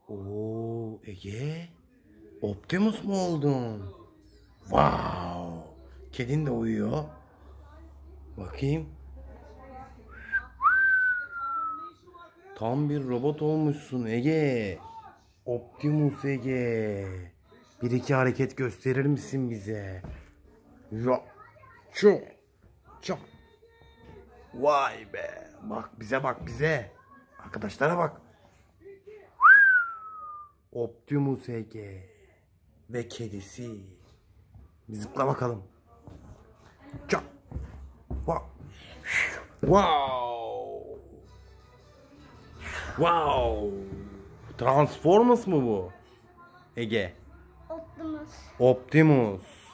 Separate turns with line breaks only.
Oo Ege. Optimus mu oldun? Wow. Kedin de uyuyor. Bakayım. Tam bir robot olmuşsun Ege. Optimus Ege. Bir iki hareket gösterir misin bize? Ya. Çok. Çok. Vay be. Bak bize bak bize. Arkadaşlara bak. Optimus Ege. Ve kedisi. Bir zıpla bakalım. Çok. Wow. Wow. Transformers mı bu? Ege.
Optimus.
Optimus.